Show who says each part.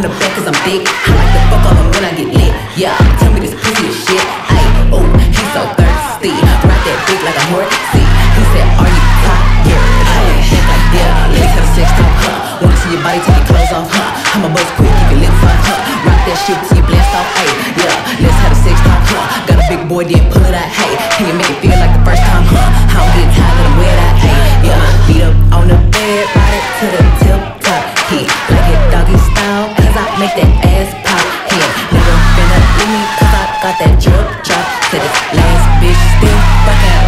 Speaker 1: the back cause I'm thick. I like to fuck on them when I get lit. Yeah, tell me this pussy is shit. Ayy, oh, he's so thirsty. Ride that dick like a horse. See, he said, are you tired? Ayy, think like yeah. Let's have sex talk, huh? Wanna see your body, take your clothes off, huh? I'm a buzz quick, keep your lips on, huh? Rock that shit till you blast off, ayy. Yeah, let's have a sex talk, huh? Got a big boy, then pull it out, hey. Can you make it feel like the first time, huh? I don't get tired, let him wear that, ayy. Yeah, beat up on the bed, ride it to the tip top. He like it doggy style, cause I make that ass pop. Yeah, nigga finna leave me, cause I got that drip drop. To this last bitch still fucking